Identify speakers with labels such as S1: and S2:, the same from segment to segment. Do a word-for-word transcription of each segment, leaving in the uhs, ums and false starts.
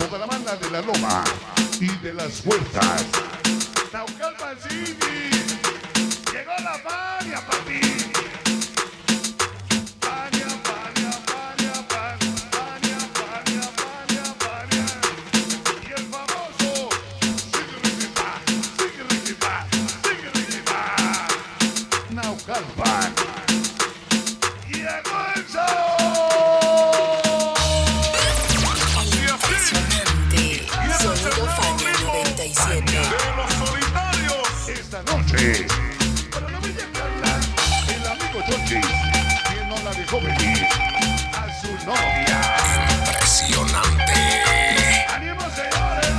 S1: toda la banda de la Loma y de las Huertas. Naucalpan City, llegó la Fania, papi. Fania, Fania, Fania, Fania, Fania, Fania, Fania. Y el famoso Sigripa, Sigripa, Sigripa. Naucalpan. Llegó el show.
S2: Sonido Fania noventa y siete.
S1: De los solitarios. Esta noche, para la bella Carla, el amigo Chochis, quien no la dejó venir a su novia.
S3: Impresionante.
S1: ¡Ánimo, señores!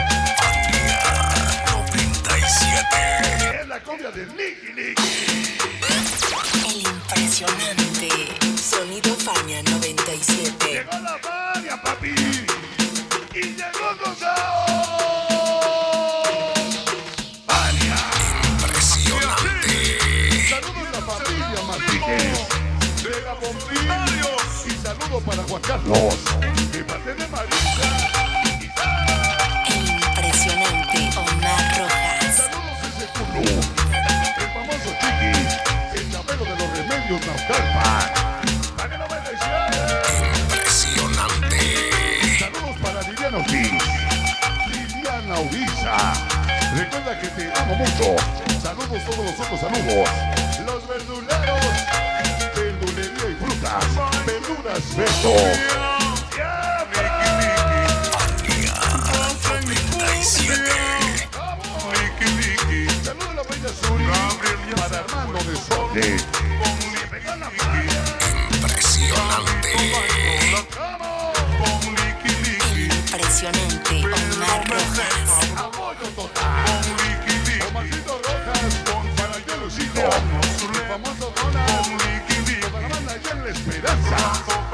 S3: Fania noventa y siete.
S1: Es la copia de Nicky Nicky.
S2: El impresionante Sonido Fania noventa y siete.
S1: Llegó la Fania, papi. Y llegó Gonzalo. Fania.
S3: Impresionante.
S1: Saludos a la familia Martínez de la Bombillos. Y saludos para Juan Carlos de parte de Marisa.
S2: El impresionante Omar Rojas.
S1: Saludos ese culo. El famoso Chiqui, el chapelo de los remedios Naucalpan. Para que no me desees.
S3: Impresionante.
S1: Saludos para Liliana Ortiz. Liliana Uriza. Recuerda que te amo mucho. Saludos todos los otros saludos. Los verduleros. Verdulería y frutas. Verduras Beto. ¡Ya,
S3: Fania noventa y siete.
S1: saludos a la bella Suri. Para Armando de Sote.
S3: Impresionante.
S2: Impresionante Omar Rojas.
S1: Apoyo total. Omarcito Rojas para el Lucito. El famoso Donald. Toda la banda allá en La Esperanza.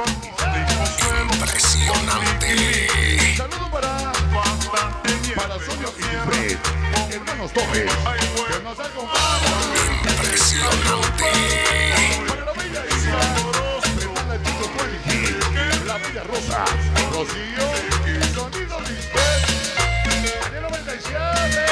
S3: Impresionante.
S1: Saludos para para Sonia y Fred, hermanos Torres, que nos acompañan.
S3: Impresionante.
S1: Para la bella Isa, Fernanda Chico Quality, la bella Rosa, Rocío, Sonido Lisbeth, Daniel noventa y siete.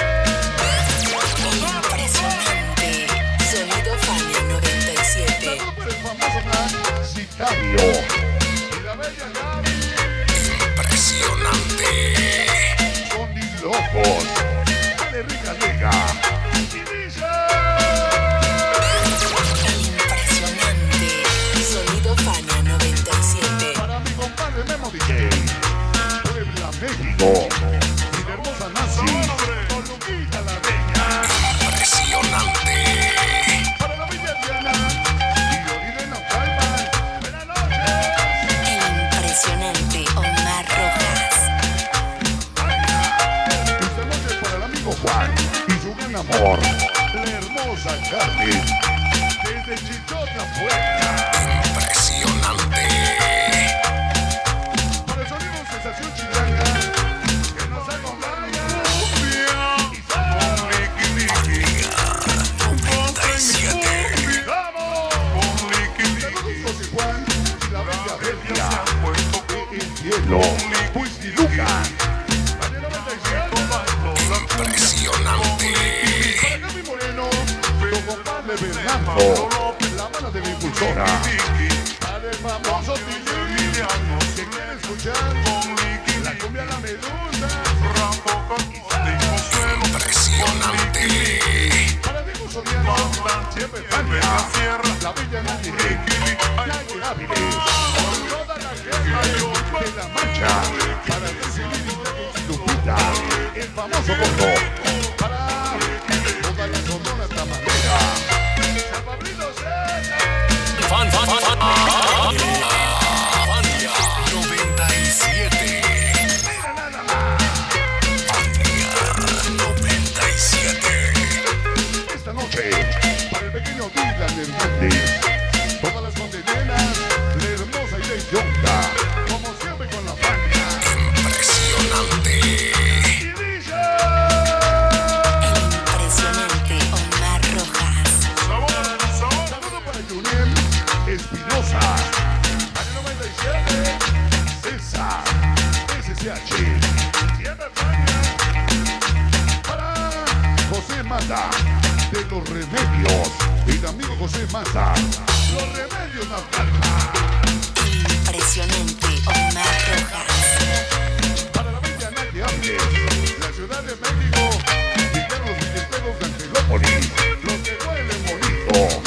S2: Impresionante Sonido Fania noventa y siete.
S1: Saludos para el famoso Black Sicario y la bella Gaby.
S3: Impresionante.
S1: Son mis locos. Dale rica liga. Y dice.
S2: El impresionante Sonido Fania noventa y siete.
S1: Para mi compadre Memo D J. Puebla, México. Y la hermosa Nancy. Con Luquita la bella.
S3: Impresionante.
S1: Para la bella Diana. Y Olivia Naucalpan. Buenas noches.
S2: El impresionante Omar Rojas.
S1: Esta noche para el amigo Juan y su gran amor, la hermosa Carmen, desde Chichota, Puebla.
S3: Impresionante.
S1: Para el sonido sensación chilanga, que nos acompaña.
S3: noventa y siete.
S1: ¡Vamos! Saludos José Juan y la bella Belia. El cielo, pues y Luca. Daniel noventa y siete.
S3: Impresionante.
S1: Para Gaby Moreno, tu compadre Bernardo, la mano de la impulsora. Para el famoso Tillini, que quiere escuchar la cumbia La Medusa.
S3: Impresionante.
S1: Para Diego Soriano, siempre Fania, la bella Nadie, Nadie Áviles, toda la gente de la marcha. Para recibir y Lupita, el famoso gordo. Para toda la sonora tamalera. San Pablito César.
S3: Fan, fan, fan, fan. Fania noventa y siete.
S1: Mira nada más.
S3: Fania noventa y siete.
S1: Esta noche, para el pequeño Dylan Hernández, todas las condenas, la hermosa Irene Yonka, como siempre con la Fania.
S3: Impresionante.
S1: Y dice.
S2: El impresionante Omar Rojas.
S1: Saludo para Julián Espinosa, Año noventa y siete, César, S S H, banda de Los Remedios y el amigo José Mata. Los Remedios Naucalpan.
S2: Impresionante, Omar Rojas.
S1: Para la bella Nadia Áviles, la Ciudad de México, llegan los billeteros de Angelópolis, los que huelen bonito.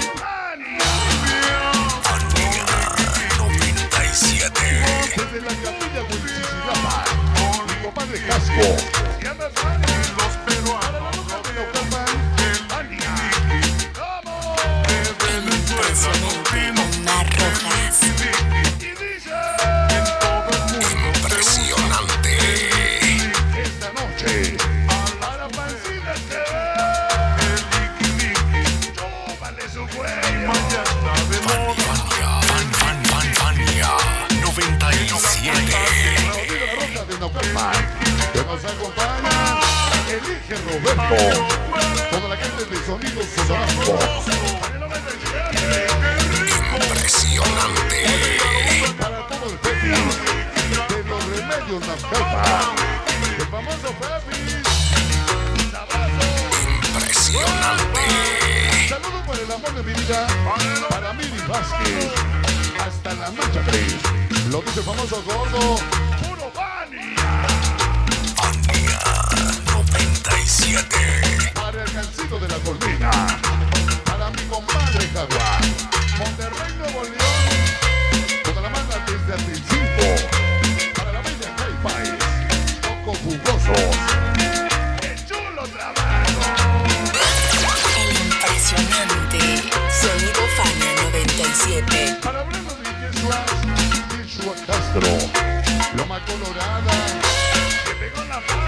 S3: noventa y siete.
S1: Desde la capilla de Chichilapa, mi compadre Casco. Y anda Fanny, los peruanos, los de Naucalpan, Ania. ¡Vamos!
S2: Impresionante, Omar Rojas.
S1: Y dice, en todo el mundo,
S3: Impresionante.
S1: esta noche, a la pancita se ve. Chúpale su cuello.
S3: Fania, fan, fan, fan, Fania. noventa y siete.
S1: La rosa de Naucalpan, que nos acompaña, elige Roberto. Toda la gente de Sonido Sonando.
S3: Impresionante.
S1: Para todo el Pepis de Los Remedios Naucalpan. El famoso Pepis.
S3: Impresionante.
S1: Saludos por el amor de mi vida para Miri Vázquez. Hasta la mancha tres. Lo dice el famoso gordo. Puro Vania.
S3: Fania, noventa y siete.
S1: Para el cancito de la colmena. Para mi compadre Jaguar. Monterrey, Nuevo León. Toda la banda desde Atilcinco. Para la bella Caipaes. Poco jugosos. ¡Qué chulo trabajo!
S2: El impresionante Sonido Fania noventa y siete.
S1: Para hablarnos de Yeshua, Yeshua Castro. Loma Colorada. Que pegó la mano.